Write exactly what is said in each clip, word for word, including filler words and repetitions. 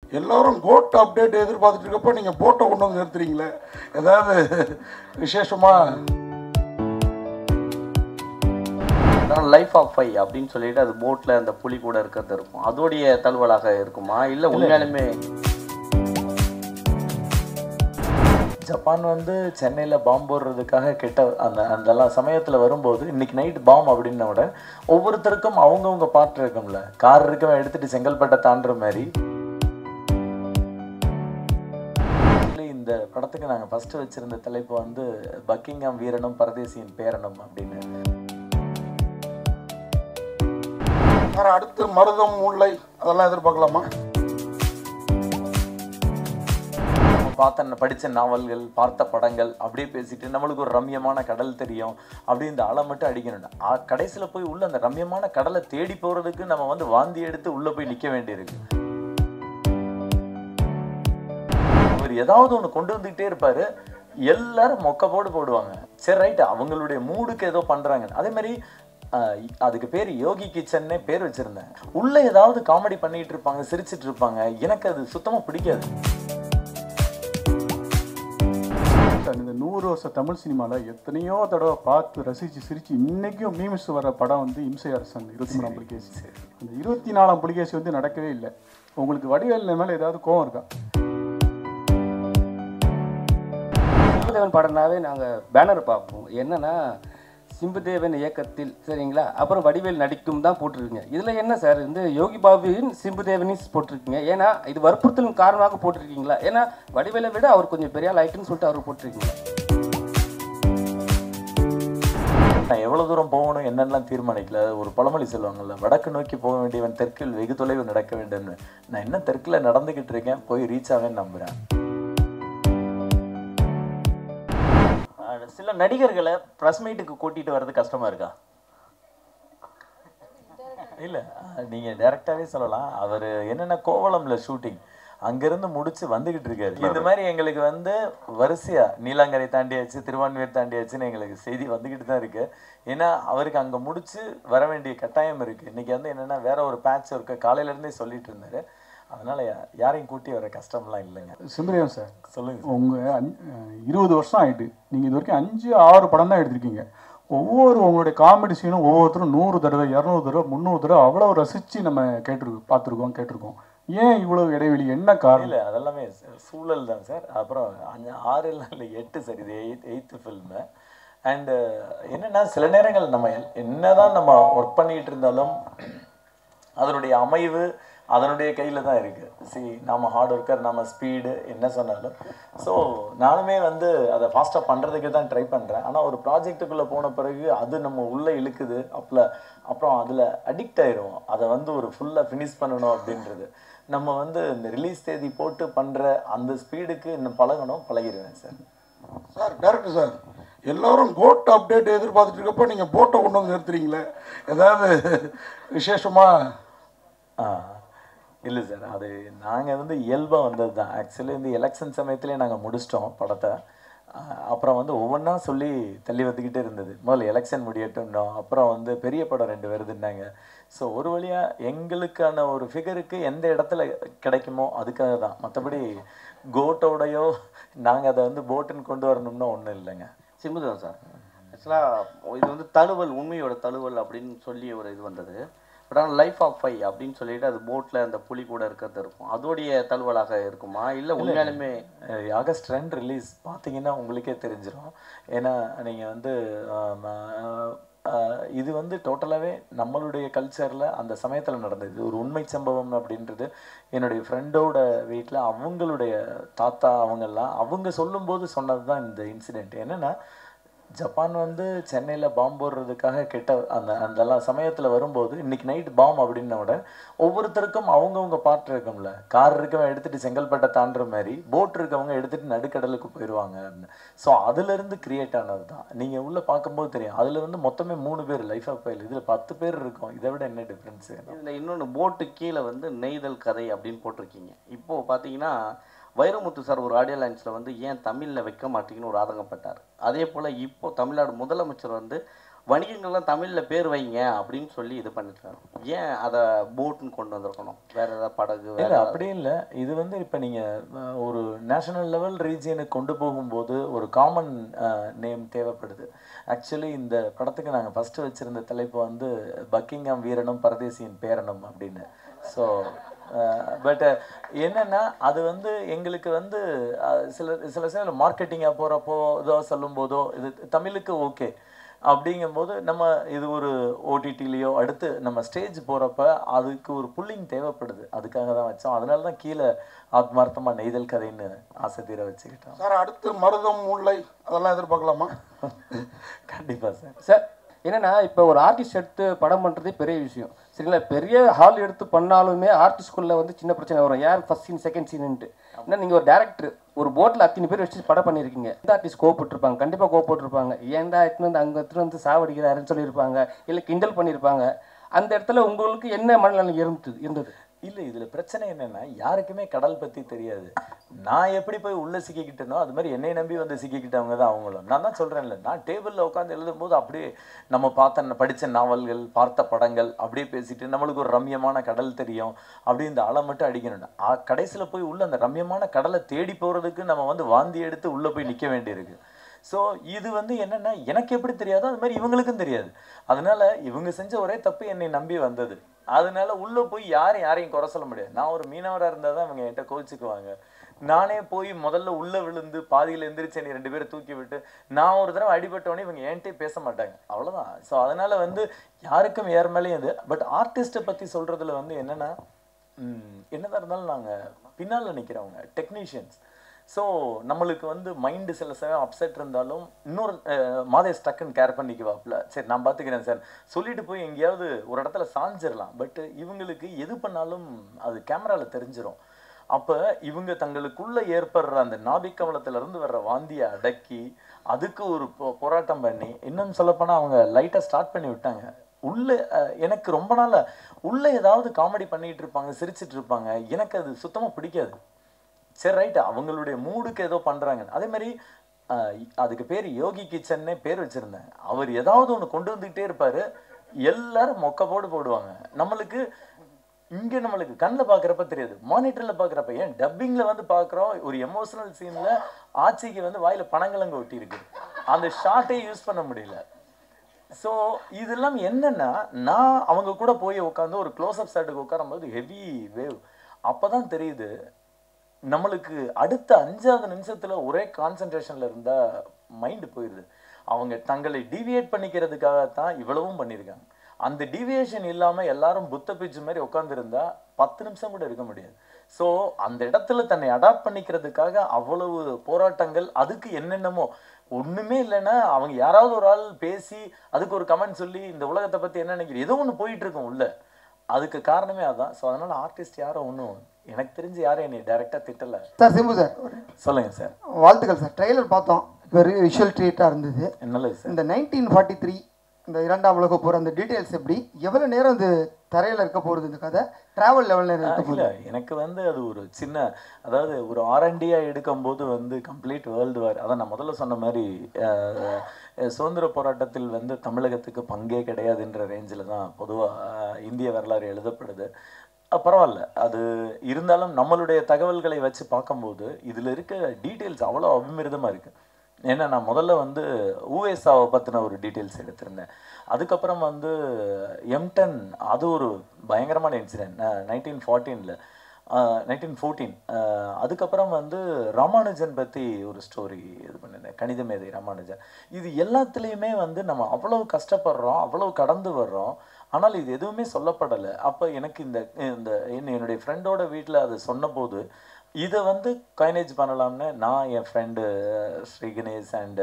எல்லாரும் code update எதிர்பார்த்துட்டு இருக்கப்போ நீங்கள் போட்டோ கொண்டு வந்து நிறுத்துறீங்களே, ஏதாவது விசேஷமா? லைஃப் ஆஃப் ஃபை அப்படின்னு சொல்லிட்டு அது போட்டில் அந்த புலி கூட இருக்கிறது இருக்கும், அதோடைய தழுவலாக இருக்குமா இல்லை உண்மையாலுமே? ஜப்பான் வந்து சென்னையில் பாம்பு போடுறதுக்காக கிட்ட அந்த அந்த சமயத்தில் வரும்போது இன்னைக்கு நைட் பாம் அப்படின்ன விட ஒவ்வொருத்தருக்கும் அவங்கவுங்க பாட்டு இருக்கும்ல, கார் இருக்கவன் எடுத்துட்டு செங்கல்பட்டை தாண்டுற மாதிரி. இந்த படத்துக்கு நாங்கள் ஃபஸ்ட்டு வச்சுருந்த தலைப்பு வந்து பக்கிங்ஹாம் வீரனும் பரதேசியின் பேரனும் அப்படின்னு. வேறு அடுத்து மருதம் முல்லை அதெல்லாம் எதிர்பார்க்கலாமா? பார்த்த படித்த நாவல்கள், பார்த்த படங்கள் அப்படியே பேசிட்டு நம்மளுக்கு ஒரு ரம்யமான கடல் தெரியும் அப்படி இந்த அலை மட்டும் அடிக்கணும்னா கடைசியில் போய் உள்ள அந்த ரம்யமான கடலை தேடி போகிறதுக்கு நம்ம வந்து வாந்தி எடுத்து உள்ளே போய் நிற்க வேண்டியிருக்கு. அவர் ஏதாவது ஒன்று கொண்டு வந்துக்கிட்டே இருப்பார், எல்லாரும் மொக்க போடு போடுவாங்க. சரி ரைட்டு, அவங்களுடைய மூடுக்கு ஏதோ பண்ணுறாங்க. அதே மாதிரி அதுக்கு பேர் யோகி கிச்சன்னே பேர் வச்சுருந்தேன். உள்ளே ஏதாவது காமெடி பண்ணிகிட்டு இருப்பாங்க, சிரிச்சிட்டு இருப்பாங்க. எனக்கு அது சுத்தமாக பிடிக்காது. இந்த நூறு வருஷம் தமிழ் சினிமாவில் எத்தனையோ தடவை பார்த்து ரசித்து சிரித்து இன்றைக்கும் மீம்ஸ் வர படம் வந்து இம்சை அரசன் இருபத்தி மூணாம் புலிகேசி. அந்த இருபத்தி நாலாம் புலிகேசி வந்து நடக்கவே இல்லை. உங்களுக்கு வடிவேல் மேலே ஏதாவது கோவம் இருக்கா? சிம்புதேவன் படம்னாவே நாங்கள் பேனர் பார்ப்போம். என்னன்னா சிம்புதேவன் இயக்கத்தில், சரிங்களா, அப்புறம் வடிவேல் நடிக்கும் தான் போட்டிருக்கீங்க. இதில் என்ன சார் இந்த யோகி பாபுவின் சிம்புதேவனின் போட்டிருக்கீங்க? ஏன்னா இது வற்புறுத்தலின் காரணமாக போட்டிருக்கீங்களா? ஏன்னா வடிவேலை விட அவர் கொஞ்சம் பெரிய லைட்டுன்னு சொல்லிட்டு அவர் போட்டிருக்கீங்க. நான் எவ்வளோ தூரம் போகணும் என்னென்னலாம் தீர்மானிக்கல. ஒரு பழமொழி சொல்லுவாங்கல்ல, வடக்கு நோக்கி போக வேண்டியவன் தெற்கில் வெகு தொலைவு நடக்க வேண்டும்னு. நான் என்ன தெற்கில் நடந்துக்கிட்டு இருக்கேன், போய் ரீச் ஆவேன்னு நம்புகிறேன். சில நடிகர்களை ப்ரெஸ் மீட்டுக்கு கூட்டிகிட்டு வர்றது கஷ்டமாக இருக்கா? இல்லை, நீங்கள் டைரெக்டாகவே சொல்லலாம். அவர் என்னென்ன கோவளமில் ஷூட்டிங் அங்கேருந்து முடிச்சு வந்துக்கிட்டு இருக்காரு. இந்த மாதிரி எங்களுக்கு வந்து வரிசையாக நீலாங்கரை தாண்டியாச்சு, திருவான்மையூர் தாண்டியாச்சுன்னு எங்களுக்கு செய்தி வந்துக்கிட்டு தான் இருக்குது. ஏன்னா அவருக்கு அங்கே முடிச்சு வர வேண்டிய கட்டாயம் இருக்குது. இன்றைக்கி வந்து என்னென்னா வேற ஒரு பேட்ச் ஒர்க்கு காலையிலேருந்தே சொல்லிட்டு இருந்தார். அதனால் யாரையும் கூட்டி வர கஷ்டம்லாம் இல்லைங்க. சிம்புதேவன் சார் சொல்லுங்கள். உங்கள் அஞ் இருபது வருஷம் ஆகிட்டு நீங்கள் இது வரைக்கும் அஞ்சு ஆறு படம் தான் எடுத்திருக்கீங்க. ஒவ்வொரு உங்களுடைய காமெடி சீனும் ஒவ்வொருத்தரும் நூறு தடவை இரநூறு தடவை முந்நூறு தடவை அவ்வளோ ரசித்து நம்ம கேட்டிருக்கோம், பார்த்துருக்கோம், கேட்டிருக்கோம். ஏன் இவ்வளோ இடைவெளி, என்ன காரணம்? இல்லை, அதெல்லாமே சூழல் தான் சார். அப்புறம் அஞ்சு ஆறு இல்லை இல்லை எட்டு சார், இது எயித் எயித்து ஃபில்மு. அண்டு என்னென்னா சில நேரங்கள் நம்ம என்ன தான் நம்ம ஒர்க் பண்ணிகிட்டு இருந்தாலும் அதனுடைய அமைவு அதனுடைய கையில் தான் இருக்குது. சி நம்ம ஹார்ட் ஒர்க்கர், நம்ம ஸ்பீடு என்ன சொன்னாலும். ஸோ நானுமே வந்து அதை ஃபாஸ்ட்டாக பண்ணுறதுக்கு தான் ட்ரை பண்ணுறேன். ஆனால் ஒரு ப்ராஜெக்ட்டுக்குள்ளே போன பிறகு அது நம்ம உள்ளே இழுக்குது. அப்போ அப்புறம் அதில் அடிக்ட் ஆயிடுவோம். அதை வந்து ஒரு ஃபுல்லாக ஃபினிஷ் பண்ணணும் அப்படின்றது. நம்ம வந்து இந்த ரிலீஸ் தேதி போட்டு பண்ணுற அந்த ஸ்பீடுக்கு இன்னும் பழகணும், பழகிடுவேன் சார். சார் டேரக்டர் சார், எல்லோரும் கோட் அப்டேட் எதிர்பார்த்துட்டு இருக்கப்போ நீங்கள் போட்டோ கொண்டு வந்து நிறுத்துறீங்களே, ஏதாவது விசேஷமா? ஆ இல்லை சார், அது நாங்கள் வந்து இயல்பாக வந்தது தான். ஆக்சுவலி இந்த எலெக்ஷன் சமயத்துலேயே நாங்கள் முடிச்சிட்டோம் படத்தை. அப்புறம் வந்து ஒவ்வொன்றா சொல்லி தள்ளி வந்துக்கிட்டே இருந்தது. முதல்ல எலெக்ஷன் முடியட்டும்னோம், அப்புறம் வந்து பெரிய படம் ரெண்டு வருதுன்னாங்க. ஸோ ஒரு வழியாக எங்களுக்கான ஒரு ஃபிகருக்கு எந்த இடத்துல கிடைக்குமோ அதுக்காக தான். மற்றபடி கோட்டோடையோ நாங்கள் அதை வந்து போட்டுன்னு கொண்டு வரணும்னா ஒன்றும் இல்லைங்க. சிம்புதேவன் சார், ஆக்சுவலாக இது வந்து தழுவல், உண்மையோட தழுவல் அப்படின்னு சொல்லி ஒரு இது வந்தது. பட் ஆனால் லைஃப் ஆஃப் ஃபை அப்படின்னு சொல்லிட்டு அது போட்டில் அந்த புலி கூட இருக்கிறது இருக்கும், அதோடைய தழுவலாக இருக்குமா இல்லை உண்மையாலுமே? ஆகஸ்ட் ரெண்டு ரிலீஸ் பார்த்தீங்கன்னா உங்களுக்கே தெரிஞ்சிடும். ஏன்னா நீங்கள் வந்து இது வந்து டோட்டலாகவே நம்மளுடைய கல்ச்சரில் அந்த சமயத்தில் நடந்தது. ஒரு உண்மை சம்பவம் அப்படின்றது என்னுடைய ஃப்ரெண்டோட வீட்டில் அவங்களுடைய தாத்தா அவங்கெல்லாம் அவங்க சொல்லும்போது சொன்னது தான் இந்த இன்சிடெண்ட். என்னென்னா ஜப்பான் வந்து சென்னையில் பாம்பு போடுறதுக்காக கிட்ட அந்த அந்த சமயத்தில் வரும்போது இன்னைக்கு நைட் பாம் அப்படின்ன விட ஒவ்வொருத்தருக்கும் அவங்கவுங்க பாட்டு இருக்கும்ல, கார் இருக்கவன் எடுத்துகிட்டு செங்கல்பட்டை தாண்டுற மாதிரி போட் இருக்கவங்க எடுத்துகிட்டு நடுக்கடலுக்கு போயிடுவாங்க அப்படின்னு. ஸோ அதுலேருந்து கிரியேட் ஆனது தான். நீங்கள் உள்ளே பார்க்கும்போது தெரியும், அதில் வந்து மொத்தமே மூணு பேர் லைஃப் ஆஃப் ஃபைல், இதில் பத்து பேர் இருக்கும். இதை விட என்ன டிஃப்ரென்ஸு? இதில் இன்னொன்று, போட்டு கீழே வந்து நெய்தல் கதை அப்படின்னு போட்டிருக்கீங்க. இப்போது பார்த்தீங்கன்னா வைரமுத்து சார் ஒரு ஆடியோ லைன்ஸில் வந்து ஏன் தமிழில் வைக்க மாட்டீங்கன்னு ஒரு ஆதங்கப்பட்டார். அதே போல் இப்போது தமிழ்நாடு முதலமைச்சர் வந்து வணிகங்கள்லாம் தமிழில் பேர் வைங்க அப்படின்னு சொல்லி இது பண்ணிட்டாங்க. ஏன் அதை போட்டுன்னு கொண்டு வந்திருக்கணும்? வேற ஏதாவது படகு வேற இல்லை அப்படி இல்லை. இது வந்து இப்போ நீங்கள் ஒரு நேஷனல் லெவல் ரீஜியனுக்கு கொண்டு போகும்போது ஒரு காமன் நேம் தேவைப்படுது. ஆக்சுவலி இந்த படத்துக்கு நாங்கள் ஃபஸ்ட்டு வச்சுருந்த தலைப்பு வந்து பக்கிங்ஹாம் வீரனும் பரதேசியின் பேரனும் அப்படின்னு. ஸோ பட் என்னென்னா அது வந்து எங்களுக்கு வந்து சில சில சில மார்க்கெட்டிங்காக போகிறப்போ இதோ சொல்லும் போதோ இது தமிழுக்கு ஓகே அப்படிங்கும்போது நம்ம இது ஒரு ஓடிடிலேயோ அடுத்து நம்ம ஸ்டேஜ் போகிறப்ப அதுக்கு ஒரு புல்லிங் தேவைப்படுது. அதுக்காக தான் வச்சோம். அதனால தான் கீழே ஆத்மார்த்தமாக நெய்தல் கதைன்னு ஆசை தீர வச்சுக்கிட்டோம். சார் அடுத்து மருதம் முல்லை அதெல்லாம் எதிர்பார்க்கலாமா? கண்டிப்பாக சார். சார் என்னன்னா இப்போ ஒரு ஆர்டிஸ்ட் எடுத்து படம் பண்ணுறதே பெரிய விஷயம் சரிங்களா. பெரிய ஹால் எடுத்து பண்ணாலுமே ஆர்டிஸ்ட்குள்ளே வந்து சின்ன பிரச்சனை வரும். யார் ஃபஸ்ட் சீன் செகண்ட் சீனுன்ட்டு. ஏன்னா நீங்கள் ஒரு டேரக்டர் ஒரு போட்டில் அத்தனை பேர் வச்சு படம் பண்ணியிருக்கீங்க. எந்த ஆர்டிஸ்ட் கோவப்பட்டிருப்பாங்க, கண்டிப்பாக கோவப்பட்டிருப்பாங்க. ஏன்டா எடுத்துன்னு வந்து அங்கே எடுத்துன்னு வந்து சாவடிக்கிறாருன்னு சொல்லியிருப்பாங்க, இல்லை கிண்டல் பண்ணியிருப்பாங்க. அந்த இடத்துல உங்களுக்கு என்ன மனநிலை இருந்தது இருந்தது இல்லை இதில் பிரச்சனை என்னென்னா யாருக்குமே கடல் பற்றி தெரியாது. நான் எப்படி போய் உள்ளே சிக்கிக்கிட்டேனோ அது மாதிரி என்னை நம்பி வந்து சிக்கிக்கிட்டவங்க தான் அவங்களும். நான் தான் சொல்கிறேன்ல, நான் டேபிளில் உட்காந்து எழுதும்போது அப்படியே நம்ம பார்த்த படித்த நாவல்கள் பார்த்த படங்கள் அப்படியே பேசிட்டு நம்மளுக்கு ஒரு ரம்யமான கடல் தெரியும் அப்படி இந்த அலை மட்டும் அடிக்கணும். கடைசியில் போய் உள்ள அந்த ரம்யமான கடலை தேடி போகிறதுக்கு நம்ம வந்து வாந்தி எடுத்து உள்ளே போய் நிற்க வேண்டியிருக்கு. ஸோ இது வந்து என்னென்னா எனக்கு எப்படி தெரியாதோ அது மாதிரி இவங்களுக்கும் தெரியாது. அதனால இவங்க செஞ்ச ஒரே தப்பு என்னை நம்பி வந்தது. அதனால உள்ளே போய் யாரும் யாரையும் குறை சொல்ல முடியாது. நான் ஒரு மீனவராக இருந்தால் தான் இவங்க என்கிட்ட கோச்சிக்குவாங்க. நானே போய் முதல்ல உள்ளே விழுந்து பாதியில் எந்திரிச்சு என்னை ரெண்டு பேரை தூக்கி விட்டு நான் ஒரு தடவை அடிபட்டோடனே இவங்க என்கிட்டே பேச மாட்டாங்க. அவ்வளோதான். ஸோ அதனால வந்து யாருக்கும் ஏற மேலேயும் இது. பட் ஆர்டிஸ்ட்டை பற்றி சொல்கிறதுல வந்து என்னென்னா என்னதான் இருந்தாலும் நாங்கள் பின்னால் நிற்கிறவங்க டெக்னீஷியன்ஸ். ஸோ நம்மளுக்கு வந்து மைண்டு சில சமயம் அப்செட் இருந்தாலும் இன்னொரு மாதேஷ் டக்குன்னு கேர் பண்ணிக்குவாப்புல. சரி நான் பார்த்துக்கிறேன் சார் சொல்லிட்டு போய் எங்கேயாவது ஒரு இடத்துல சாஞ்சிடலாம். பட் இவங்களுக்கு எது பண்ணாலும் அது கேமராவில் தெரிஞ்சிடும். அப்போ இவங்க தங்களுக்குள்ளே ஏற்படுற அந்த நாபிக்கவலத்திலேருந்து வர்ற வாந்தியை அடக்கி அதுக்கு ஒரு போ போராட்டம் பண்ணி இன்னும் சொல்லப்போனால் அவங்க லைட்டாக ஸ்டார்ட் பண்ணி விட்டாங்க. உள்ளே எனக்கு ரொம்ப நாள் உள்ளே ஏதாவது காமெடி பண்ணிகிட்டு இருப்பாங்க, சிரிச்சிட்டு இருப்பாங்க. எனக்கு அது சுத்தமாக பிடிக்காது. சரி ரைட்டு அவங்களுடைய மூடுக்கு ஏதோ பண்ணுறாங்க. அதே மாதிரி அதுக்கு பேர் யோகி கிச்சன்னே பேர் வச்சுருந்தேன். அவர் ஏதாவது ஒன்று கொண்டு வந்துக்கிட்டே இருப்பார். எல்லாரும் மொக்க போடு போடுவாங்க. நம்மளுக்கு இங்கே நம்மளுக்கு கண்ணில் பார்க்குறப்ப தெரியாது, மானிட்டரில் பார்க்குறப்ப ஏன் டப்பிங்கில் வந்து பார்க்குறோம். ஒரு எமோஷனல் சீனில் ஆட்சிக்கு வந்து வாயில் பனங்கிழங்கு ஒட்டி இருக்கு. அந்த ஷார்ட்டே யூஸ் பண்ண முடியல. ஸோ இதெல்லாம் என்னென்னா நான் அவங்க கூட போய் உட்காந்து ஒரு க்ளோஸ்அப் ஷாட்டுக்கு உட்காரும்போது ஹெவி வேவ். அப்போ தான் தெரியுது நம்மளுக்கு அடுத்த அஞ்சாவது நிமிஷத்துல ஒரே கான்சென்ட்ரேஷன்ல இருந்தா மைண்டு போயிடுது. அவங்க தங்களை டிவியேட் பண்ணிக்கிறதுக்காகத்தான் இவ்வளவும் பண்ணியிருக்காங்க. அந்த டிவியேஷன் இல்லாம எல்லாரும் புத்த பிச்சு மாதிரி உட்காந்துருந்தா பத்து நிமிஷம் கூட இருக்க முடியாது. ஸோ அந்த இடத்துல தன்னை அடாப்ட் பண்ணிக்கிறதுக்காக அவ்வளவு போராட்டங்கள். அதுக்கு என்னென்னமோ ஒண்ணுமே இல்லைன்னா அவங்க யாராவது ஒரு ஆள் பேசி அதுக்கு ஒரு கமெண்ட் சொல்லி இந்த உலகத்தை பத்தி என்ன நினைக்கிறேன் ஏதோ ஒன்று போயிட்டு இருக்கும் உள்ள. அதுக்கு காரணமே அதான். ஸோ அதனால ஆர்டிஸ்ட் யாரும் ஒன்றும் எனக்கு தெரிஞ்சு யாரும் என்னை டைரெக்டாக திட்டலை. சார் சிம்பு சார் சொல்லுங்கள் சார். வாழ்த்துக்கள் சார். ட்ரெய்லர் பார்த்தோம், வெரி விஷுவல் ட்ரீட்டாக இருந்தது. நல்லது சார். இந்த நைன்டீன் ஃபார்ட்டி த்ரீ இந்த இரண்டாம் உலக போகிற அந்த டீட்டெயில்ஸ் எப்படி எவ்வளோ நேரம் இந்த தரையில் இருக்க போகிறது இந்த கதை ட்ராவல் லெவலில் இருக்க இல்லை எனக்கு வந்து அது ஒரு சின்ன அதாவது ஒரு ஆர்என்டியாக எடுக்கும்போது வந்து கம்ப்ளீட் வேர்ல்டு வார். அதான் நான் முதல்ல சொன்ன மாதிரி சுதந்திர போராட்டத்தில் வந்து தமிழகத்துக்கு பங்கே கிடையாதுன்ற ரேஞ்சில் தான் பொதுவாக இந்திய வரலாறு எழுதப்படுது. பரவாயில்ல அது இருந்தாலும் நம்மளுடைய தகவல்களை வச்சு பார்க்கும்போது இதில் இருக்க டீட்டெயில்ஸ் அவ்வளோ அபிமிருதமாக இருக்குது. ஏன்னா நான் முதல்ல வந்து ஊஎஸ்ஆவை பற்றின ஒரு டீட்டெயில்ஸ் எடுத்திருந்தேன். அதுக்கப்புறம் வந்து எம்டன் அது ஒரு பயங்கரமான இன்சிடென்ட் நைன்டீன் ஃபார்ட்டீனில் நைன்டீன் ஃபோர்டீன் அதுக்கப்புறம் வந்து ராமானுஜன் பற்றி ஒரு ஸ்டோரி இது பண்ணியிருந்தேன், கணித மேதை ராமானுஜன். இது எல்லாத்துலேயுமே வந்து நம்ம அவ்வளவு கஷ்டப்படுறோம், அவ்வளவு கடந்து வர்றோம், ஆனால் இது எதுவுமே சொல்லப்படலை. அப்போ எனக்கு இந்த இந்த என்னுடைய ஃப்ரெண்டோட வீட்டில் அதை சொன்னபோது இதை வந்து கைனேஜ் பண்ணலாம்னு நான் என் ஃப்ரெண்டு ஸ்ரீ கணேஷ் அண்டு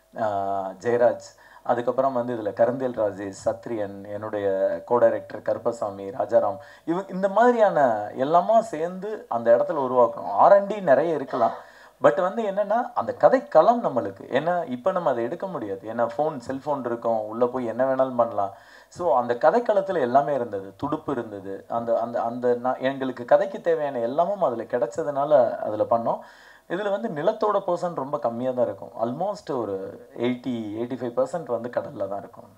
ஜெயராஜ் அதுக்கப்புறம் வந்து இதில் கரந்தேல் ராஜேஷ் சத்ரியன் என்னுடைய கோ டைரக்டர் கருப்பசாமி ராஜாராம் இவங்க இந்த மாதிரியான எல்லாமா சேர்ந்து அந்த இடத்துல உருவாக்கணும். ஆர்என்டி நிறைய இருக்கலாம். பட் வந்து என்னென்னா அந்த கதைக்களம் நம்மளுக்கு ஏன்னா இப்போ நம்ம அதை எடுக்க முடியாது. ஏன்னா ஃபோன் செல்ஃபோன் இருக்கும், உள்ளே போய் என்ன வேணாலும் பண்ணலாம். ஸோ அந்த கதைக்களத்தில் எல்லாமே இருந்தது, துடுப்பு இருந்தது, அந்த அந்த அந்த நான் எங்களுக்கு கதைக்கு தேவையான எல்லாமும் அதில் கிடைச்சதுனால அதில் பண்ணோம். இதில் வந்து நிலத்தோட பர்சன்ட் ரொம்ப கம்மியாக தான் இருக்கும். ஆல்மோஸ்ட் ஒரு எயிட்டி எயிட்டி ஃபைவ் பர்சன்ட் வந்து கடலில் தான் இருக்கும்.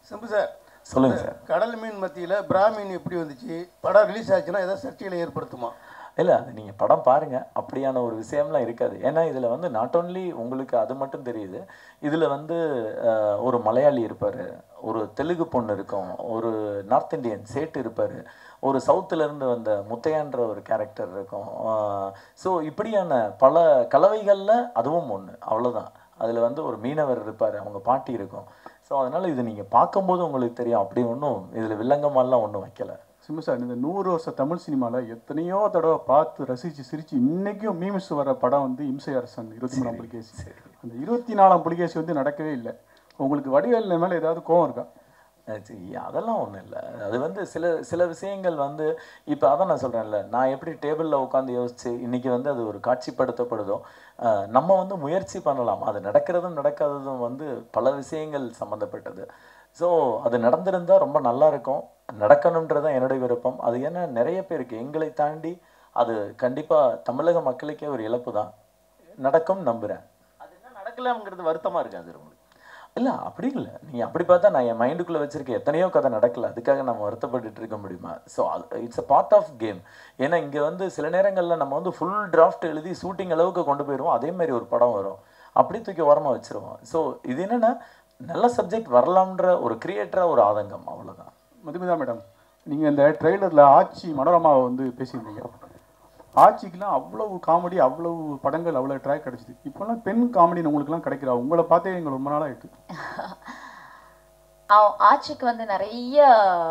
சிம்பு சார் சொல்லுங்கள் சார். கடல் மீன் மத்தியில் பிராமீன் எப்படி வந்துச்சு? படம் ரிலீஸ் ஆச்சுன்னா ஏதாவது சர்ச்சைகளை ஏற்படுத்துமா? இல்லை, அது நீங்கள் படம் பாருங்கள், அப்படியான ஒரு விஷயம்லாம் இருக்காது. ஏன்னா இதில் வந்து நாட் ஓன்லி உங்களுக்கு அது மட்டும் தெரியுது, இதில் வந்து ஒரு மலையாளி இருப்பார், ஒரு தெலுங்கு பொண்ணு இருக்கும், ஒரு நார்த் இந்தியன் சேட்டு இருப்பார், ஒரு சவுத்துலேருந்து வந்த முத்தையான்ற ஒரு கேரக்டர் இருக்கும். ஸோ இப்படியான பல கலவைகளில் அதுவும் ஒன்று, அவ்வளோதான். அதில் வந்து ஒரு மீனவர் இருப்பார், அவங்க பாட்டி இருக்கும். ஸோ அதனால் இது நீங்கள் பார்க்கும்போது உங்களுக்கு தெரியும், அப்படி ஒன்றும் இதில் வில்லங்கமாலாம் ஒன்றும் வைக்கலை. சிம்பு சார், இந்த நூறு வருஷம் தமிழ் சினிமாவில் எத்தனையோ தடவை பார்த்து ரசித்து சிரித்து இன்றைக்கும் மீம்ஸ் வர படம் வந்து இம்சை அரசன் இருபத்தி மூணாம் புலிகேசி. அந்த இருபத்தி நாலாம் புலிகேசி வந்து நடக்கவே இல்லை. உங்களுக்கு வடிவேல் மேலே ஏதாவது கோவம் இருக்கா? அதெல்லாம் ஒன்றும் இல்லை. அது வந்து சில சில விஷயங்கள் வந்து இப்போ அதான் நான் சொல்கிறேன்ல, நான் எப்படி டேபிளில் உட்காந்து யோசித்து இன்றைக்கி வந்து அது ஒரு காட்சிப்படுத்தப்படுதோ, நம்ம வந்து முயற்சி பண்ணலாம். அது நடக்கிறதும் நடக்காததும் வந்து பல விஷயங்கள் சம்மந்தப்பட்டது. ஸோ அது நடந்திருந்தால் ரொம்ப நல்லா இருக்கும், நடக்கணுன்றதான் என்னுடைய விருப்பம். அது ஏன்னா நிறைய பேருக்கு எங்களை தாண்டி அது கண்டிப்பாக தமிழக மக்களுக்கே ஒரு இழப்பு தான். நடக்கும் நம்புகிறேன். அது என்ன நடக்கலாம்ங்கிறது வருத்தமாக இருக்காது உங்களுக்கு? இல்லை, அப்படி இல்லை. நீங்கள் அப்படி பார்த்தா நான் என் மைண்டுக்குள்ளே வச்சுருக்க எத்தனையோ கதை நடக்கலை, அதுக்காக நம்ம வருத்தப்பட்டு இருக்க முடியுமா? ஸோ அது it's a part of game. ஏன்னா இங்கே வந்து சில நேரங்களில் நம்ம வந்து ஃபுல் டிராஃப்ட் எழுதி ஷூட்டிங் அளவுக்கு கொண்டு போயிடுவோம், அதே மாதிரி ஒரு படம் வரும், அப்படி தூக்கி ஓரமாக வச்சுருவோம். ஸோ இது என்னென்னா நல்ல சப்ஜெக்ட் வரலாம்ன்ற ஒரு கிரியேட்டராக ஒரு ஆதங்கம், அவ்வளோதான். மதுமிதா மேடம், நீங்கள் இந்த ட்ரெய்லரில் ஆட்சி மனோரமாவை வந்து பேசியிருந்தீங்க. ஆட்சிக்கெலாம் அவ்வளவு காமெடி, அவ்வளவு படங்கள், அவ்வளோ ட்ராக் கிடச்சிது. இப்போல்லாம் பெண் காமெடின்னு உங்களுக்குலாம் கிடைக்கிறா? உங்களை பார்த்தே எங்களுக்கு ரொம்ப நாளாக ஆகிட்டு. ஆட்சிக்கு வந்து நிறைய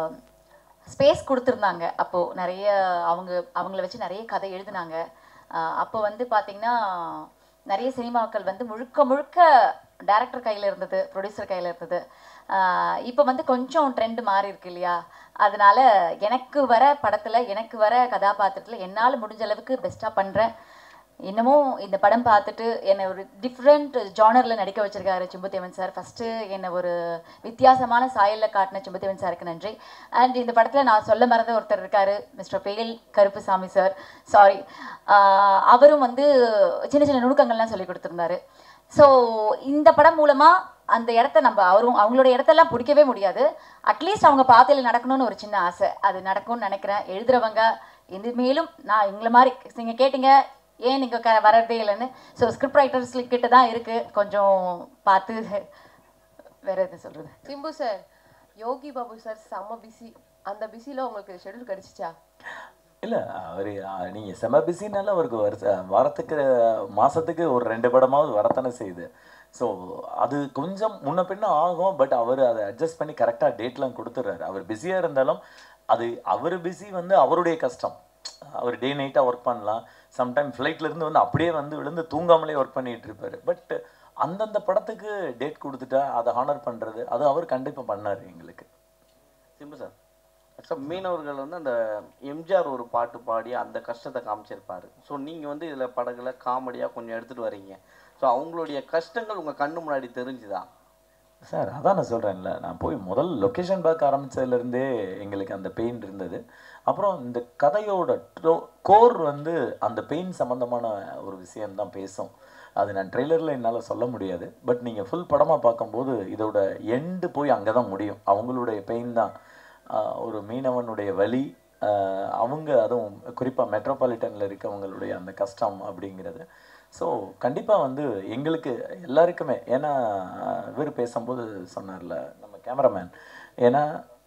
ஸ்பேஸ் கொடுத்துருந்தாங்க. அப்போது நிறைய அவங்க அவங்கள வச்சு நிறைய கதை எழுதினாங்க. அப்போ வந்து பார்த்திங்கன்னா நிறைய சினிமாக்கள் வந்து முழுக்க முழுக்க டைரக்டர் கையில் இருந்தது, ப்ரொடியூசர் கையில் இருந்தது. இப்போ வந்து கொஞ்சம் ட்ரெண்டு மாறி இருக்கு இல்லையா? அதனால எனக்கு வர படத்தில், எனக்கு வர கதாபாத்திரத்தில் என்னால் முடிஞ்ச அளவுக்கு பெஸ்ட்டாக பண்ணுறேன். இன்னமும் இந்த படம் பார்த்துட்டு என்னை ஒரு டிஃப்ரெண்ட் ஜானரில் நடிக்க வச்சிருக்காரு சிம்புதேவன் சார். ஃபஸ்ட்டு என்னை ஒரு வித்தியாசமான சாயலில் காட்டின சிம்புதேவன் சாருக்கு நன்றி. அண்ட் இந்த படத்தில் நான் சொல்ல மறந்த ஒருத்தர் இருக்கார், மிஸ்டர் பேல் கருப்புசாமி சார். சாரி, அவரும் வந்து சின்ன சின்ன நுணுக்கங்கள்லாம் சொல்லி கொடுத்துருந்தாரு. ஸோ இந்த படம் மூலமாக அந்த இடத்த நம்ம அவரும் அவங்களோட இடத்தெல்லாம் பிடிக்கவே முடியாது, அட்லீஸ்ட் அவங்க பாதையில் நடக்கணும்னு ஒரு சின்ன ஆசை. அது நடக்கும்னு நினைக்கிறேன். எழுதுறவங்க இனிமேலும் நான் எங்களை மாதிரி நீங்கள் கேட்டிங்க ஏன் நீங்கள் க வரதே இல்லைன்னு. ஸோ ஸ்கிரிப்ட் ரைட்டர்ஸ் கிட்ட தான் இருக்குது, கொஞ்சம் பார்த்து வேறு எது சொல்கிறது. சிம்பு சார், யோகி பாபு சார் செம்ம பிஸி, அந்த பிஸியில் உங்களுக்கு ஷெடியூல் கிடச்சிச்சா? இல்லை, அவர் நீங்கள் செம பிஸினால அவருக்கு வருஷ வாரத்துக்கு மாதத்துக்கு ஒரு ரெண்டு படமாவது வரத்தானே செய்யுது. ஸோ அது கொஞ்சம் முன்ன பின்ன ஆகும், பட் அவர் அதை அட்ஜஸ்ட் பண்ணி கரெக்டாக டேட்லாம் கொடுத்துட்றாரு. அவர் பிஸியாக இருந்தாலும் அது அவர் பிஸி வந்து அவருடைய கஷ்டம். அவர் டே நைட்டாக ஒர்க் பண்ணலாம், சம்டைம் ஃப்ளைட்லேருந்து வந்து அப்படியே வந்து விழுந்து தூங்காமலே ஒர்க் பண்ணிகிட்டு இருப்பார். பட் அந்தந்த படத்துக்கு டேட் கொடுத்துட்டா அதை ஹானர் பண்ணுறது அது அவர் கண்டிப்பாக பண்ணார் எங்களுக்கு. சிம்பு சார், ஆக்சுவலாக மீனவர்கள் வந்து அந்த எம்ஜிஆர் ஒரு பாட்டு பாடி அந்த கஷ்டத்தை காமிச்சிருப்பார். ஸோ நீங்கள் வந்து இதில் படங்களை காமெடியாக கொஞ்சம் எடுத்துகிட்டு வரீங்க. ஸோ அவங்களுடைய கஷ்டங்கள் உங்கள் கண்ணு முன்னாடி தெரிஞ்சுதா? சார் அதான் நான் சொல்கிறேன்ல, நான் போய் முதல் லொக்கேஷன் பார்க்க ஆரம்பித்ததுலேருந்தே எங்களுக்கு அந்த பெயின் இருந்தது. அப்புறம் இந்த கதையோட ட்ரோ கோர் வந்து அந்த பெயின் சம்மந்தமான ஒரு விஷயம்தான் பேசும். அது நான் ட்ரெய்லரில் என்னால் சொல்ல முடியாது, பட் நீங்கள் ஃபுல் படமாக பார்க்கும்போது இதோட எண்டு போய் அங்கே தான் முடியும். அவங்களுடைய பெயின் தான் ஒரு மீனவனுடைய வலி, அவங்க அதுவும் குறிப்பாக மெட்ரோபாலிட்டனில் இருக்கவங்களுடைய அந்த கஷ்டம் அப்படிங்கிறது. ஸோ கண்டிப்பாக வந்து எங்களுக்கு எல்லாருக்குமே, ஏன்னா இவர் பேசும்போது சொன்னார்ல நம்ம கேமராமேன், ஏன்னா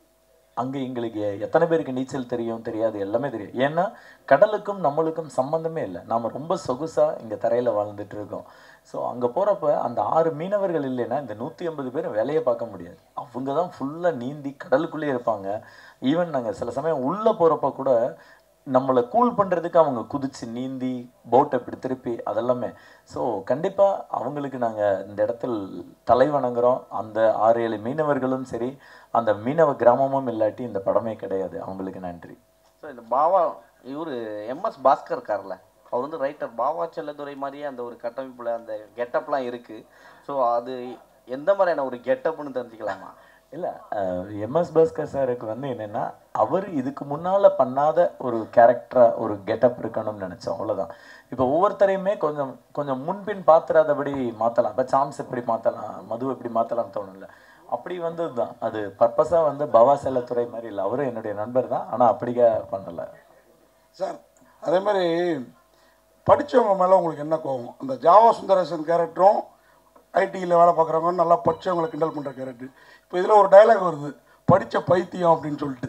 அங்கே எங்களுக்கு எத்தனை பேருக்கு நீச்சல் தெரியும் தெரியாது எல்லாமே தெரியும். ஏன்னா கடலுக்கும் நம்மளுக்கும் சம்மந்தமே இல்லை, நாம் ரொம்ப சொகுசாக இங்கே தரையில் வாழ்ந்துட்டு இருக்கோம். ஸோ அங்கே போகிறப்ப அந்த ஆறு மீனவர்கள் இல்லைன்னா இந்த நூற்றி ஐம்பது பேர் வேலையை பார்க்க முடியாது. அவங்க தான் ஃபுல்லாக நீந்தி கடலுக்குள்ளே இருப்பாங்க. ஈவன் நாங்கள் சில சமயம் உள்ளே போகிறப்ப கூட நம்மளை கூல் பண்ணுறதுக்கு அவங்க குதிச்சு நீந்தி போட்டை இப்படி திருப்பி அதெல்லாமே. ஸோ கண்டிப்பாக அவங்களுக்கு நாங்கள் இந்த இடத்தில் தலை வணங்குறோம். அந்த ஆறு ஏழு மீனவர்களும் சரி, அந்த மீனவ கிராமமும் இல்லாட்டி இந்த படமே கிடையாது. அவங்களுக்கு நன்றி. ஸோ இந்த பாவா இவர் எம்எஸ் பாஸ்கர் இருக்கார்ல, அவர் வந்து ரைட்டர் பாவா செல்லதுரை மாதிரியே அந்த ஒரு கட்டமைப்பில் அந்த கெட்டப்லாம் இருக்குது. ஸோ அது எந்த மாதிரியான ஒரு கெட்டப்னு தெரிஞ்சுக்கலாமா? இல்லை, எம்எஸ் பாஸ்கர் சாருக்கு வந்து என்னென்னா அவர் இதுக்கு முன்னால் பண்ணாத ஒரு கேரக்டராக ஒரு கெட்டப் இருக்கணும்னு நினச்சோம், அவ்வளோதான். இப்போ ஒவ்வொருத்தரையுமே கொஞ்சம் கொஞ்சம் முன்பின் பார்த்துறாதபடி மாற்றலாம். இப்போ சாம்ஸ் எப்படி மாற்றலாம், மது எப்படி மாற்றலாம்னு தோணும்ல, அப்படி வந்தது தான். அது பர்பஸாக வந்து பவா செல்லத்துறை மாதிரி இல்லை, அவரும் என்னுடைய நண்பர் தான், ஆனால் அப்படிக்கா பண்ணலை சார். அதே மாதிரி படித்தவங்க மேலே உங்களுக்கு என்ன கோவம்? அந்த ஜாவா சுந்தரேசன் கேரக்டரும் ஐடியில் வேலை பார்க்குறவங்க நல்லா படித்தவங்களை கிண்டல் பண்ணுற கேரக்டர். இப்போ இதில் ஒரு டைலாக் வருது, படித்த பைத்தியம் அப்படின்னு சொல்லிட்டு.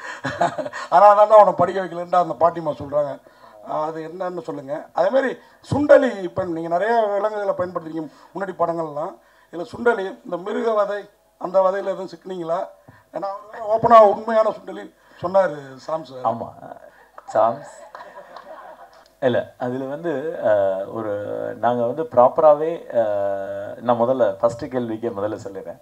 ஆனால் தானே அவனை படிக்க வைக்கலன்ட்டு அந்த பாட்டிமா சொல்கிறாங்க. அது என்னன்னு சொல்லுங்கள். அதேமாதிரி சுண்டலி இப்போ நீங்கள் நிறைய விலங்குகளை பயன்படுத்துறீங்க முன்னாடி படங்கள்லாம். இதில் சுண்டலி இந்த மிருக வதை அந்த வதையில் எதுவும் சிக்கினீங்களா? ஏன்னா அவர் ஓப்பனாக உண்மையான சுண்டலி சொன்னார் சாம்ஸ். ஆமாம் சாம்ஸ் இல்லை, அதில் வந்து ஒரு நாங்கள் வந்து ப்ராப்பராகவே நான் முதல்ல ஃபஸ்ட்டு கேள்விக்கே முதல்ல சொல்லிடுறேன்.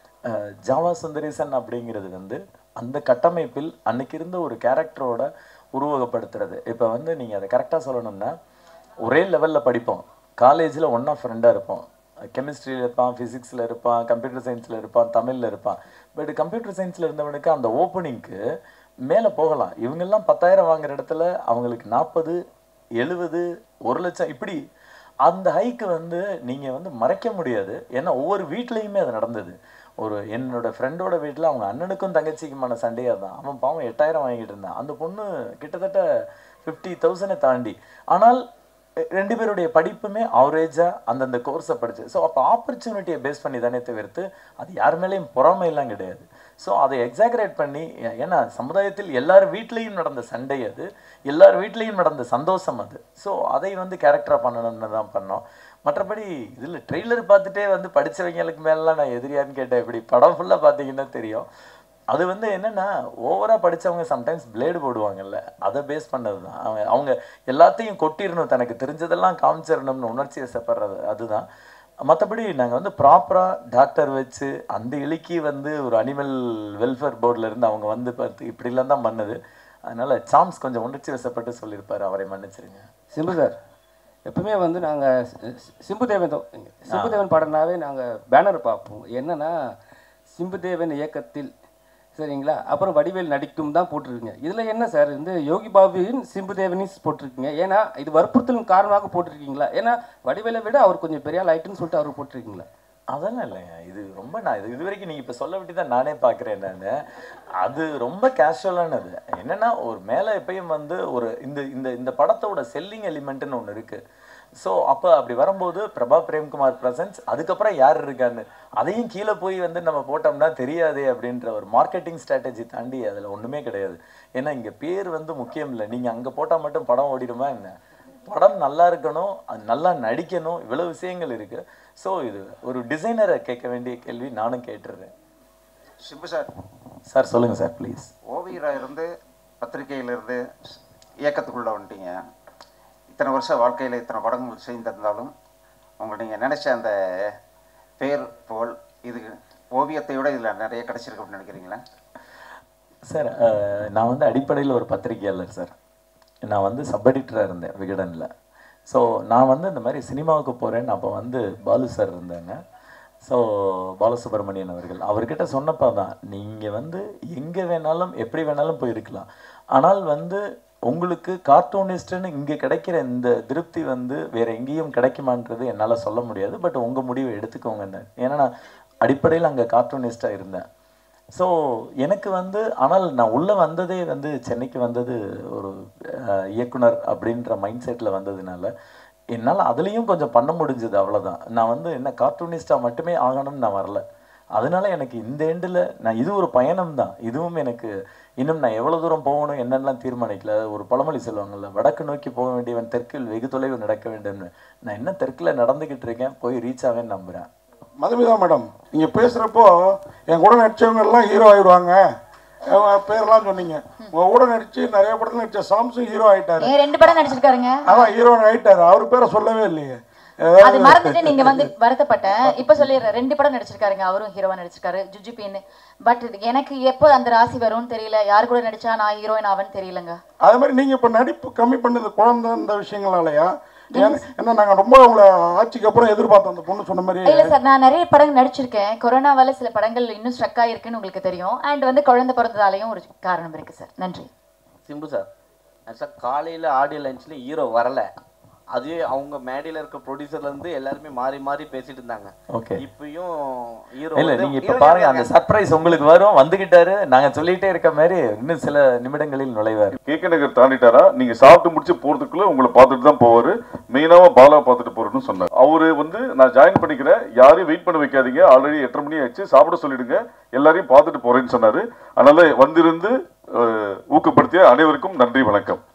ஜாவா சுந்தரேசன் அப்படிங்கிறது வந்து அந்த கட்டமைப்பில் அன்னைக்கு இருந்த ஒரு கேரக்டரோட உருவகப்படுத்துறது. இப்போ வந்து நீங்கள் அதை கரெக்டாக சொல்லணும்னா, ஒரே லெவலில் படிப்போம், காலேஜில் ஒன்றா ஃப்ரெண்டாக இருப்போம், கெமிஸ்ட்ரியில் இருப்பான், ஃபிசிக்ஸில் இருப்பான், கம்ப்யூட்டர் சயின்ஸில் இருப்பான், தமிழில் இருப்பான். பட் கம்ப்யூட்டர் சயின்ஸில் இருந்தவனுக்கு அந்த ஓப்பனிங்க்கு மேலே போகலாம். இவங்கெல்லாம் பத்தாயிரம் வாங்குற இடத்துல அவங்களுக்கு நாற்பது எழுபது ஒரு லட்சம் இப்படி அந்த ஹைக்கு வந்து நீங்கள் வந்து மறைக்க முடியாது. ஏன்னா ஒவ்வொரு வீட்லேயுமே அது நடந்தது. ஒரு என்னோட ஃப்ரெண்டோட வீட்டில் அவங்க அண்ணனுக்கும் தங்கச்சிக்குமான சண்டையாக தான். அவன் பாவம் எட்டாயிரம் வாங்கிட்டு இருந்தான், அந்த பொண்ணு கிட்டத்தட்ட ஃபிஃப்டி தௌசண்டை தாண்டி. ஆனால் ரெண்டு பேருடைய படிப்புமே ஆவரேஜாக அந்தந்த கோர்ஸை படிச்சு. ஸோ அப்போ ஆப்பர்ச்சுனிட்டியை பேஸ் பண்ணி தானே தவிர்த்து அது யார் மேலேயும் பொறாமையெல்லாம் கிடையாது. ஸோ அதை எக்ஸாகரேட் பண்ணி, ஏன்னா சமுதாயத்தில் எல்லார் வீட்லேயும் நடந்த சண்டை அது, எல்லார் வீட்லேயும் நடந்த சந்தோஷம் அது. ஸோ அதை வந்து கேரக்டராக பண்ணணும்னு தான் பண்ணோம். மற்றபடி இதில் ட்ரெய்லர் பார்த்துட்டே வந்து படித்தவங்களுக்கு மேலாம் நான் எதிரியான்னு கேட்டேன். இப்படி படம் ஃபுல்லாக பார்த்தீங்கன்னா தெரியும். அது வந்து என்னென்னா, ஓவராக படித்தவங்க சம்டைம்ஸ் பிளேடு போடுவாங்கல்ல, அதை பேஸ் பண்ணது தான். அவங்க அவங்க எல்லாத்தையும் கொட்டிடணும், தனக்கு தெரிஞ்சதெல்லாம் காமிச்சிடணும்னு உணர்ச்சி வசப்படுறது அதுதான். மற்றபடி நாங்கள் வந்து ப்ராப்பராக டாக்டர் வச்சு அந்த இலக்கி வந்து ஒரு அனிமல் வெல்ஃபேர் போர்டிலேருந்து அவங்க வந்து பார்த்து இப்படிலாம் தான் பண்ணுது. அதனால் சாம்ஸ் கொஞ்சம் உணர்ச்சி வசப்பட்டு சொல்லியிருப்பார், அவரை மன்னிச்சிருங்க. சிம்பு சார், எப்பவுமே வந்து நாங்கள் சிம்புதேவன் சிம்புதேவன் படம்னாவே நாங்கள் பேனர் பார்ப்போம். என்னன்னா சிம்புதேவன் இயக்கத்தில், சரிங்களா, அப்புறம் வடிவேல் நடிக்கும் தான் போட்டிருக்கீங்க. இதில் என்ன சார் வந்து யோகி பாபுவின் சிம்புதேவனிஸ் போட்டிருக்கீங்க? ஏன்னா இது வற்புறுத்தலின் காரணமாக போட்டிருக்கீங்களா? ஏன்னா வடிவேலை விட அவர் கொஞ்சம் பெரிய ஆள் ஆயிட்டுன்னு சொல்லிட்டு அவர் போட்டிருக்கீங்களா? அதெல்லாம் இல்லைங்க, இது ரொம்ப நான் இது இது வரைக்கும் நீங்கள் இப்போ சொல்ல விட்டு தான் நானே பார்க்குறேன். நான் அது ரொம்ப கேஷுவலானது. என்னென்னா ஒரு மேலே எப்பயும் வந்து ஒரு இந்த இந்த இந்த படத்தோட செல்லிங் எலிமெண்ட்டுன்னு ஒன்று இருக்குது. ஸோ அப்போ அப்படி வரும்போது பிரபா பிரேம்குமார் ப்ரெசன்ஸ், அதுக்கப்புறம் யார் இருக்கான்னு அதையும் கீழே போய் வந்து நம்ம போட்டோம்னா தெரியாதே அப்படின்ற ஒரு மார்க்கெட்டிங் ஸ்ட்ராட்டஜி தாண்டி அதில் ஒன்றுமே கிடையாது. ஏன்னா இங்கே பேர் வந்து முக்கியம் இல்லை, நீங்கள் அங்கே போட்டால் மட்டும் படம் ஓடிடுமா என்ன? படம் நல்லா இருக்கணும், அது நல்லா நடிக்கணும், இவ்வளோ விஷயங்கள் இருக்குது. ஸோ இது ஒரு டிசைனரை கேட்க வேண்டிய கேள்வி, நானும் கேட்டுடுறேன். சிம்பு சார் சார் சொல்லுங்கள் சார் ப்ளீஸ். ஓவியராக இருந்து பத்திரிகையிலிருந்து இயக்கத்துக்குள்ளே வந்துட்டீங்க. இத்தனை வருஷம் வாழ்க்கையில் இத்தனை படங்கள் செய்திருந்தாலும் உங்களை நீங்கள் நினச்ச அந்த பேர் புகழ் இது ஓவியத்தை விட இதில் நிறைய கிடச்சிருக்கு நினைக்கிறீங்களா? சார் நான் வந்து அடிப்படையில் ஒரு பத்திரிகையாளர் சார். நான் வந்து சப் எடிட்டராக இருந்தேன் விகடனில். ஸோ நான் வந்து இந்த மாதிரி சினிமாவுக்கு போகிறேன்னு அப்போ வந்து பாலு சார் இருந்தாங்க. ஸோ பாலசுப்ரமணியன் அவர்கள் அவர்கிட்ட சொன்னப்போ தான், நீங்கள் வந்து எங்கே வேணாலும் எப்படி வேணாலும் போயிருக்கலாம், ஆனால் வந்து உங்களுக்கு கார்ட்டூனிஸ்ட்டுன்னு இங்கே கிடைக்கிற இந்த திருப்தி வந்து வேறு எங்கேயும் கிடைக்குமான்றது என்னால் சொல்ல முடியாது. பட் உங்கள் முடிவை எடுத்துக்கோங்கன்னு. ஏன்னா நான் அடிப்படையில் அங்கே கார்ட்டூனிஸ்ட்டாக இருந்தேன். ஸோ எனக்கு வந்து, ஆனால் நான் உள்ளே வந்ததே வந்து சென்னைக்கு வந்தது ஒரு இயக்குனர் அப்படின்ற மைண்ட் செட்டில் வந்ததுனால என்னால் அதுலேயும் கொஞ்சம் பண்ண முடிஞ்சது, அவ்வளோதான். நான் வந்து என்ன கார்ட்டூனிஸ்டாக மட்டுமே ஆகணும்னு நான் வரல. அதனால எனக்கு இந்த எண்டில் நான் இது ஒரு பயணம் தான். இதுவும் எனக்கு இன்னும் நான் எவ்வளோ தூரம் போகணும் என்னென்னலாம் தீர்மானிக்கல. ஒரு பழமொழி சொல்லுவாங்கள்ல, வடக்கு நோக்கி போக வேண்டியவன் தெற்கில் வெகு தொலைவு நடக்க வேண்டும்னு. நான் என்ன தெற்கில் நடந்துக்கிட்டு இருக்கேன், போய் ரீச் ஆவேன்னு நம்புகிறேன். மதுமிதா மேடம், நீங்கள் பேசுகிறப்போ என் கூட நடித்தவங்க எல்லாம் ஹீரோ ஆகிடுவாங்க பேர்லாம் சொன்னீங்க. உங்கள் கூட நடித்து நிறைய படத்தில் நடித்த சாம்ஸும் ஹீரோ ஆகிட்டாரு. ரெண்டு படம் நடிச்சிருக்காருங்க. அதான் ஹீரோ ஆகிட்டாரு. அவர் பேரை சொல்லவே இல்லையே. அது மறந்துட்டு நீங்க வந்து வருத்தப்பட்டேன். இப்ப சொல்லிடுறேன், ரெண்டு படம் நடிச்சிருக்காருங்க, அவரும் ஹீரோவா நடிச்சிருக்காரு, ஜுஜிபின்னு. பட் எனக்கு எப்போ அந்த ராசி வரும்னு தெரியல, யாரு கூட நடிச்சா நான் ஹீரோயின் ஆவேன்னு தெரியலங்க. அதே மாதிரி நீங்க இப்ப நடிப்பு கம்மி பண்ணது குழந்தை இந்த விஷயங்களாலயா? ஏன்னா நாங்க ரொம்ப உங்களை ஆட்சிக்கு அப்புறம் எதிர்பார்த்தோம் அந்த பொண்ணு சொன்ன மாதிரி. இல்ல சார், நான் நிறைய படங்கள் நடிச்சிருக்கேன். கொரோனாவால சில படங்கள் இன்னும் ஸ்ட்ரக் ஆயிருக்குன்னு உங்களுக்கு தெரியும். அண்ட் வந்து குழந்தை பிறந்ததாலையும் ஒரு காரணம் இருக்கு சார். நன்றி. சிம்பு சார், சார் காலையில் ஆடியோ லஞ்சில் ஹீரோ வரல, அதே அவங்க மேடையில இருக்க ப்ரொடியூசர்ல இருந்து எல்லாருமே மாறி மாறி பேசிட்டு இருந்தாங்க. ஓகே. இப்பயும் ஹீரோ இல்ல நீங்க இப்ப பாருங்க அந்த சர்ப்ரைஸ் உங்களுக்கு வரும், வந்துகிட்டாரு, நாங்க சொல்லிட்டே இருக்க மாதிரி இன்னும் சில நிமிடங்களில் நுழைவார். கேகே நகர் தாண்டிட்டாரா நீங்க சாப்பிட்டு முடிச்சு போறதுக்குள்ள உங்களை பார்த்துட்டு தான் போவாரு. மெயினாவா பாலா பார்த்துட்டு போறேன்னு சொன்னார். அவரு வந்து நான் ஜாயின் பண்ணிக்கிறேன், யாரையும் வெயிட் பண்ண வைக்காதீங்க, ஆல்ரெடி எட்டரை மணி ஆயிடுச்சு, சாப்பிட சொல்லிடுங்க, எல்லாரையும் பார்த்துட்டு போறேன்னு சொன்னாரு. அதனால வந்திருந்து ஊக்கப்படுத்திய அனைவருக்கும் நன்றி, வணக்கம்.